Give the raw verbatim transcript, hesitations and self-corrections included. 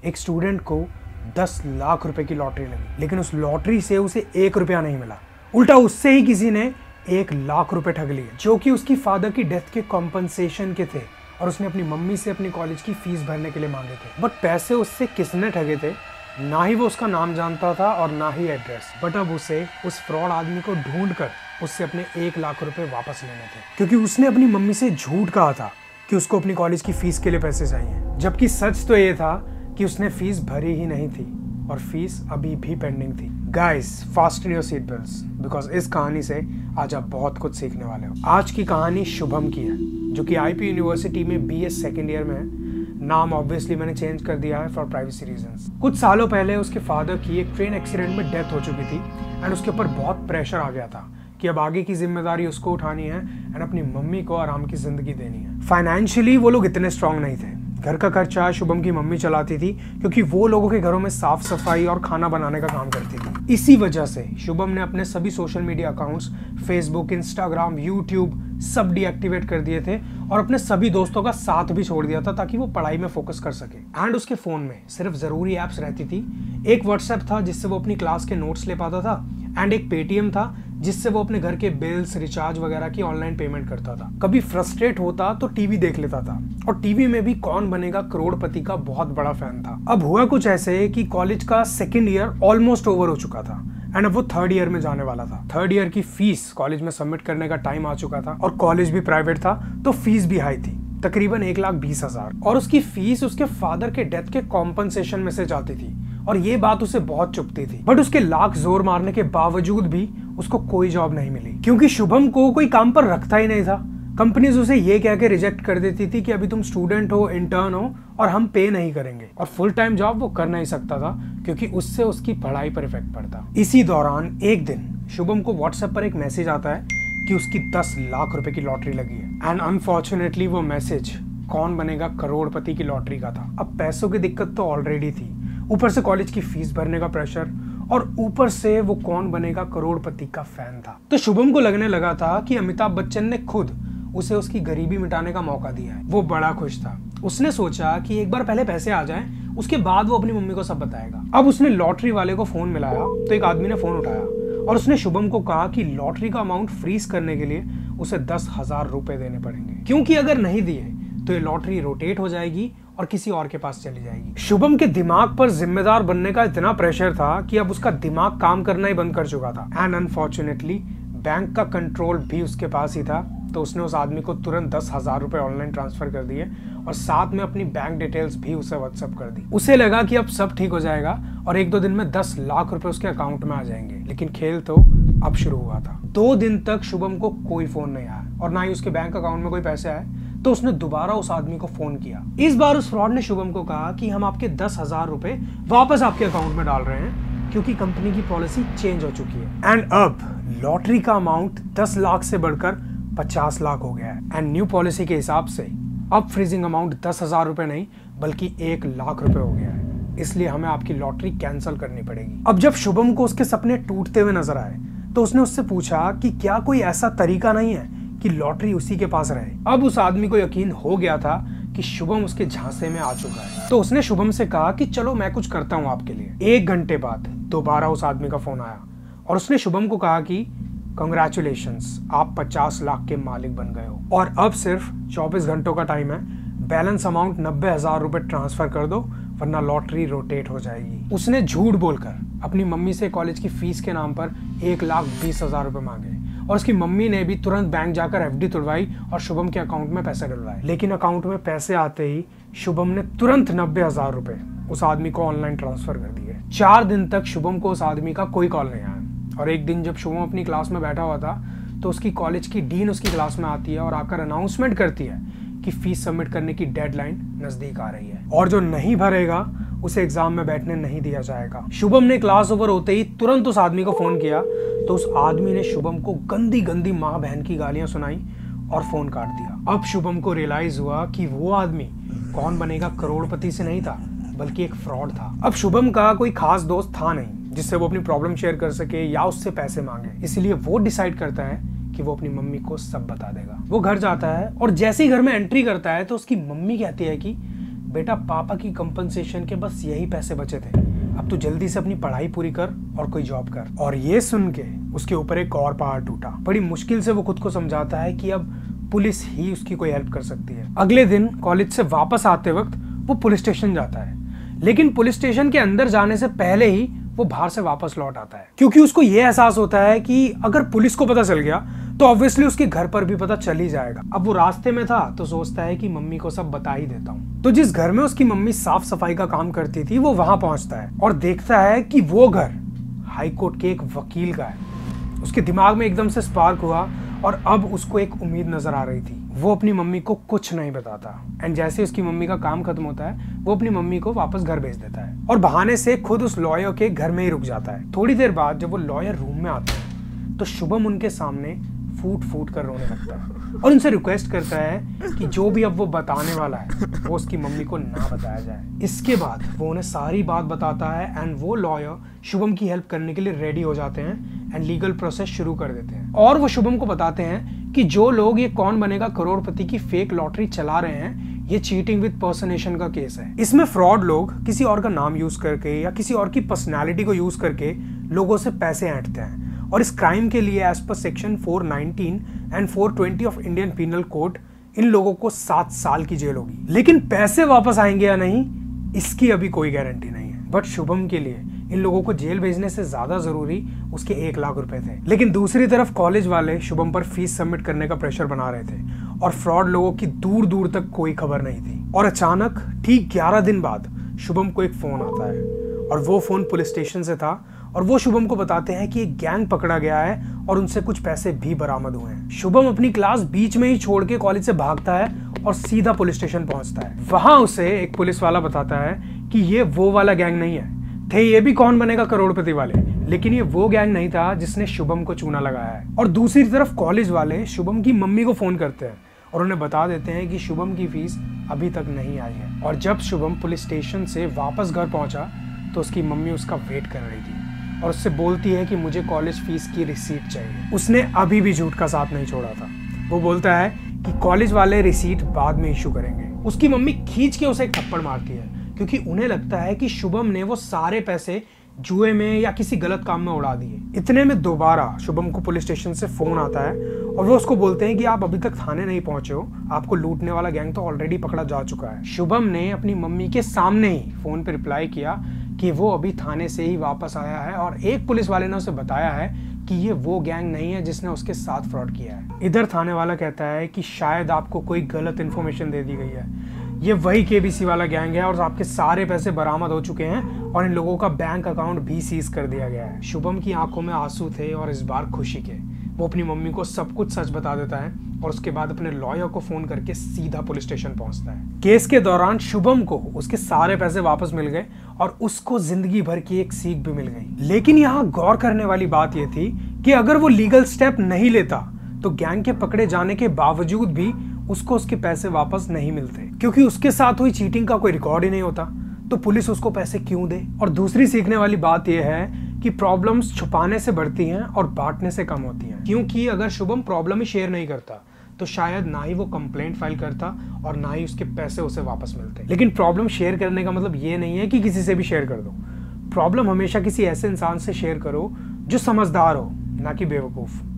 एक स्टूडेंट को दस लाख रुपए की लॉटरी लगी, लेकिन उस लॉटरी से उसे एक रुपया नहीं मिला। उल्टा उससे ही किसी ने एक लाख रुपए ठग लिए, जो कि उसकी फादर की डेथ के कॉम्पनसेशन के थे, और उसने अपनी मम्मी से अपनी कॉलेज की फीस भरने के लिए मांगे थे। बट पैसे उससे किसने ठगे थे? ना ही वो उसका नाम जानता था और ना ही एड्रेस। बट अब उसे उस फ्रॉड आदमी को ढूंढ कर उससे अपने एक लाख रुपए वापस लेने थे, क्योंकि उसने अपनी मम्मी से झूठ कहा था कि उसको अपनी कॉलेज की फीस के लिए पैसे चाहिए, जबकि सच तो ये था कि उसने फीस भरी ही नहीं थी और फीस अभी भी पेंडिंग थी। Guys, fasten your seat belts, because इस कहानी से आज आप बहुत कुछ सीखने वाले हो। आज की कहानी शुभम की है, जो कि आईपी यूनिवर्सिटी में बी एस सेकेंड ईयर में है। नाम ऑब्वियसली मैंने चेंज कर दिया है फॉर प्राइवेसी रीजंस। कुछ सालों पहले उसके फादर की एक ट्रेन एक्सीडेंट में डेथ हो चुकी थी एंड उसके ऊपर बहुत प्रेशर आ गया था कि अब आगे की जिम्मेदारी उसको उठानी है एंड अपनी मम्मी को आराम की जिंदगी देनी है। फाइनेंशियली वो लोग इतने स्ट्रांग नहीं थे। घर का खर्चा शुभम की मम्मी चलाती थी, क्योंकि वो लोगों के घरों में साफ सफाई और खाना बनाने का काम करती थी। इसी वजह से शुभम ने अपने सभी social media accounts, Facebook, Instagram, YouTube सब डीएक्टिवेट कर दिए थे और अपने सभी दोस्तों का साथ भी छोड़ दिया था ताकि वो पढ़ाई में फोकस कर सके। एंड उसके फोन में सिर्फ जरूरी एप्स रहती थी। एक व्हाट्सएप था जिससे वो अपनी क्लास के नोट्स ले पाता था, एंड एक पेटीएम था जिससे वो अपने घर के बिल्स, रिचार्ज वगैरह की ऑनलाइन पेमेंट करता था। कभी फ्रस्ट्रेट होता तो टीवी देख लेता था, और टीवी में भी कौन बनेगा करोड़पति का बहुत बड़ा फैन था। अब हुआ कुछ ऐसे कि कॉलेज का सेकेंड ईयर ऑलमोस्ट ओवर हो चुका था एंड अब वो थर्ड ईयर में जाने वाला था। थर्ड ईयर की फीस कॉलेज में सबमिट करने का टाइम आ चुका था, और कॉलेज भी प्राइवेट था तो फीस भी हाई थी, तकरीबन एक लाख बीस हजार। और उसकी फीस उसके फादर के डेथ के कॉम्पनसेशन में से जाती थी, और ये बात उसे बहुत चुभती थी। बट उसके लाख जोर मारने के बावजूद भी उसको कोई जॉब नहीं मिली, क्योंकि शुभम को कोई काम पर रखता ही नहीं था। कंपनीज उसे ये कह के रिजेक्ट कर देती थी कि अभी तुम स्टूडेंट हो, इंटर्न हो, और हम पे नहीं करेंगे। और फुल टाइम जॉब वो कर नहीं सकता था, क्योंकि उससे उसकी पढ़ाई पर इफेक्ट पड़ता। इसी दौरान एक दिन शुभम को व्हाट्सएप पर एक मैसेज आता है कि उसकी दस लाख रुपए की लॉटरी लगी है। एंड अनफॉर्चुनेटली वो मैसेज कौन बनेगा करोड़पति की लॉटरी का था। अब पैसों की दिक्कत तो ऑलरेडी थी, ऊपर से कॉलेज की फीस भरने का प्रेशर, और ऊपर से वो कौन बनेगा करोड़पति का फैन था। तो शुभम को लगने लगा था कि अमिताभ बच्चन ने खुद उसे उसकी गरीबी मिटाने का मौका दिया है। वो बड़ा खुश था। उसने सोचा कि एक बार पहले पैसे आ जाएं, उसके बाद वो अपनी मम्मी को सब बताएगा। अब उसने लॉटरी वाले को फोन मिलाया तो एक आदमी ने फोन उठाया और उसने शुभम को कहा कि लॉटरी का अमाउंट फ्रीज करने के लिए उसे दस हजार रुपए देने पड़ेंगे, क्योंकि अगर नहीं दिए तो ये लॉटरी रोटेट हो जाएगी और किसी और के पास चली जाएगी। शुभम के दिमाग पर जिम्मेदार बनने का इतना प्रेशर था कि अब उसका दिमाग काम करना ही बंद कर चुका था। एंड अनफॉर्चुनेटली बैंक का कंट्रोल भी उसके पास ही था, तो उसने उस आदमी को तुरंत दस हजार रुपए ऑनलाइन ट्रांसफर कर दिए और साथ में अपनी बैंक डिटेल्स भी उसे व्हाट्सएप कर दी। उसे लगा कि अब सब ठीक हो जाएगा और एक दो दिन में दस लाख रुपए उसके अकाउंट में आ जाएंगे, लेकिन खेल तो अब शुरू हुआ था। दो दिन तक शुभम को कोई फोन नहीं आया और ना ही उसके बैंक अकाउंट में कोई पैसे आए, तो उसने दोबारा उस आदमी को फोन किया। इस बार उस फ्रॉड ने शुभम को कहा कि हम आपके दस हजार रुपए वापस आपके अकाउंट में डाल रहे हैं, क्योंकि कंपनी की पॉलिसी चेंज हो चुकी है। एंड अब लॉटरी का अमाउंट दस लाख से बढ़कर पचास लाख हो गया है। एंड न्यू पॉलिसी के हिसाब से अब फ्रीजिंग अमाउंट दस हजार रुपए नहीं बल्कि एक लाख रुपए हो गया है, इसलिए हमें आपकी लॉटरी कैंसिल करनी पड़ेगी। अब जब शुभम को उसके सपने टूटते हुए नजर आए तो उसने उससे पूछा कि क्या कोई ऐसा तरीका नहीं है कि लॉटरी उसी के पास रहे। अब उस आदमी को यकीन हो गया था कि शुभम उसके झांसे में आ चुका है, तो उसने शुभम से कहा कि चलो मैं कुछ करता हूं आपके लिए। एक घंटे बाद दोबारा उस आदमी का फोन आया और उसने शुभम को कहा कि कंग्रेचुलेशंस, आप पचास लाख के मालिक बन गए हो और अब सिर्फ चौबीस घंटों का टाइम है। बैलेंस अमाउंट नब्बे हजार रुपए ट्रांसफर कर दो वरना लॉटरी रोटेट हो जाएगी। उसने झूठ बोलकर अपनी मम्मी से कॉलेज की फीस के नाम पर एक लाख बीस हजार रुपए मांगे और उसकी मम्मी ने भी तुरंत बैंक जाकर एफडी तुड़वाई और शुभम के अकाउंट में पैसे डलवाए। लेकिन अकाउंट में पैसे आते ही शुभम ने तुरंत नब्बे हजार रुपए उस आदमी को ऑनलाइन ट्रांसफर कर दिए। चार दिन तक शुभम को उस आदमी का कोई कॉल नहीं आया, और एक दिन जब शुभम अपनी क्लास में बैठा हुआ था तो उसकी कॉलेज की डीन उसकी क्लास में आती है और आकर अनाउंसमेंट करती है कि फीस सबमिट करने की डेडलाइन नजदीक आ रही है और जो नहीं भरेगा उसे एग्जाम में बैठने नहीं दिया जाएगा। शुभम ने क्लास ओवर होते ही तुरंत उस आदमी को फोन किया तो उस आदमी ने शुभम को गंदी गंदी माँ बहन की गालियां सुनाई और फोन काट दिया। अब शुभम को रियलाइज हुआ कि वो आदमी कौन बनेगा करोड़पति से नहीं था बल्कि एक फ्रॉड था। अब शुभम का कोई खास दोस्त था नहीं जिससे वो अपनी प्रॉब्लम शेयर कर सके या उससे पैसे मांगे, इसलिए वो डिसाइड करता है कि वो अपनी मम्मी को सब बता देगा। वो घर जाता है और जैसे ही घर में एंट्री करता है तो उसकी मम्मी कहती है कि बेटा पापा की कंपनसेशन के बस यही पैसे बचे थे, अब तू जल्दी से अपनी पढ़ाई पूरी कर और कोई जॉब कर। और ये सुन के उसके ऊपर एक और पहाड़ टूटा। बड़ी मुश्किल से वो खुद को समझाता है कि अब पुलिस ही उसकी कोई हेल्प कर सकती है। अगले दिन कॉलेज से वापस आते वक्त वो पुलिस स्टेशन जाता है, लेकिन पुलिस स्टेशन के अंदर जाने से पहले ही वो बाहर से वापस लौट आता है, क्योंकि उसको ये एहसास होता है कि अगर पुलिस को पता चल गया तो ऑब्वियसली उसके घर पर भी पता चल ही जाएगा। अब वो रास्ते में था तो सोचता है कि मम्मी को सब बता ही देता हूँ। तो जिस घर में उसकी मम्मी साफ सफाई का काम करती थी वो वहां पहुंचता है और देखता है कि वो घर हाई कोर्ट के एक वकील का है। उसके दिमाग में एकदम से स्पार्क हुआ और अब उसको एक उम्मीद नजर आ रही थी। वो अपनी मम्मी को कुछ नहीं बताता एंड जैसे उसकी मम्मी का काम खत्म होता है वो अपनी मम्मी को वापस घर भेज देता है और बहाने से खुद उस लॉयर के घर में ही रुक जाता है। थोड़ी देर बाद जब वो लॉयर रूम में आता है तो शुभम उनके सामने फूट फूट कर रोने लगता है और उनसे रिक्वेस्ट करता है कि जो भी अब वो बताने वाला है वो उसकी मम्मी को ना बताया जाए। इसके बाद वो उन्हें सारी बात बताता है एंड वो लॉयर शुभम की हेल्प करने के लिए रेडी हो जाते हैं एंड लीगल प्रोसेस शुरू कर देते हैं। और वो शुभम को बताते हैं कि जो लोग ये कौन बनेगा करोड़पति की फेक लॉटरी चला रहे हैं ये चीटिंग विद पर्सनेशन का केस है। इसमें फ्रॉड लोग किसी और का नाम यूज करके या किसी और की पर्सनैलिटी को यूज करके लोगों से पैसे ऐंठते हैं और इस क्राइम के लिए as per section four nineteen and four twenty of Indian Penal Code इन लोगों को सात साल की जेल होगी। लेकिन पैसे वापस आएंगे या नहीं इसकी अभी कोई गारंटी नहीं है। बट शुभम के लिए इन लोगों को जेल भेजने से ज्यादा जरूरी उसके एक लाख रुपए थे। लेकिन दूसरी तरफ कॉलेज वाले शुभम पर फीस सबमिट करने का प्रेशर बना रहे थे और फ्रॉड लोगों की दूर दूर तक कोई खबर नहीं थी। और अचानक ठीक ग्यारह दिन बाद शुभम को एक फोन आता है और वो फोन पुलिस स्टेशन से था और वो शुभम को बताते हैं कि एक गैंग पकड़ा गया है और उनसे कुछ पैसे भी बरामद हुए हैं। शुभम अपनी क्लास बीच में ही छोड़ के कॉलेज से भागता है और सीधा पुलिस स्टेशन पहुंचता है। वहां उसे एक पुलिस वाला बताता है कि ये वो वाला गैंग नहीं है, थे ये भी कौन बनेगा करोड़पति वाले, लेकिन ये वो गैंग नहीं था जिसने शुभम को चूना लगाया है। और दूसरी तरफ कॉलेज वाले शुभम की मम्मी को फोन करते हैं और उन्हें बता देते हैं कि शुभम की फीस अभी तक नहीं आई है। और जब शुभम पुलिस स्टेशन से वापस घर पहुंचा तो उसकी मम्मी उसका वेट कर रही थी और उससे बोलती है कि मुझे कॉलेज फीस की रिसीट चाहिए। उसने अभी भी झूठ का साथ नहीं छोड़ा था। वो बोलता है कि कॉलेज वाले रिसीट बाद में इशू करेंगे। उसकी मम्मी खींच के उसे एक थप्पड़ मारती है क्योंकि उन्हें लगता है कि शुभम ने वो सारे पैसे जुए में या किसी गलत काम में उड़ा दिए। इतने में दोबारा शुभम को पुलिस स्टेशन से फोन आता है और वो उसको बोलते हैं कि आप अभी तक थाने नहीं पहुंचे हो, आपको लूटने वाला गैंग तो ऑलरेडी पकड़ा जा चुका है। शुभम ने अपनी मम्मी के सामने ही फोन पे रिप्लाई किया कि वो अभी थाने से ही वापस आया है और एक पुलिस वाले ने उसे बताया है कि ये वो गैंग नहीं है जिसने उसके साथ फ्रॉड किया है। इधर थाने वाला कहता है कि शायद आपको कोई गलत इन्फॉर्मेशन दे दी गई है, ये वही केबीसी वाला गैंग है और आपके सारे पैसे बरामद हो चुके हैं और इन लोगों का बैंक अकाउंट भी सीज कर दिया गया है। शुभम की आंखों में आंसू थे और इस बार खुशी के। वो अपनी मम्मी को सब कुछ सच बता देता है और उसके बाद अपने लॉयर को फोन करके सीधा पुलिस स्टेशन पहुंचता है। केस के दौरान शुभम को उसके सारे पैसे वापस मिल गए और उसको जिंदगी भर की एक सीख भी मिल गई। लेकिन यहाँ गौर करने वाली बात यह थी कि अगर वो लीगल स्टेप नहीं लेता तो गैंग के पकड़े जाने के बावजूद भी उसको उसके पैसे वापस नहीं मिलते, क्योंकि उसके साथ हुई चीटिंग का कोई रिकॉर्ड ही नहीं होता। तो पुलिस उसको पैसे क्यों दे? और दूसरी सीखने वाली बात यह है कि प्रॉब्लम्स छुपाने से बढ़ती हैं और बांटने से कम होती हैं, क्योंकि अगर शुभम प्रॉब्लम ही शेयर नहीं करता तो शायद ना ही वो कंप्लेंट फाइल करता और ना ही उसके पैसे उसे वापस मिलते। लेकिन प्रॉब्लम शेयर करने का मतलब ये नहीं है कि किसी से भी शेयर कर दो। प्रॉब्लम हमेशा किसी ऐसे इंसान से शेयर करो जो समझदार हो, ना कि बेवकूफ।